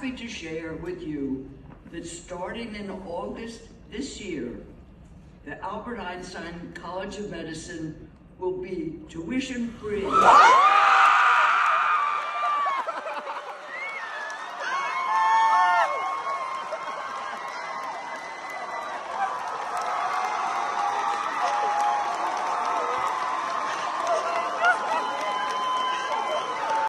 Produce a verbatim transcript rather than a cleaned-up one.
happy to share with you that starting in August this year, the Albert Einstein College of Medicine will be tuition free.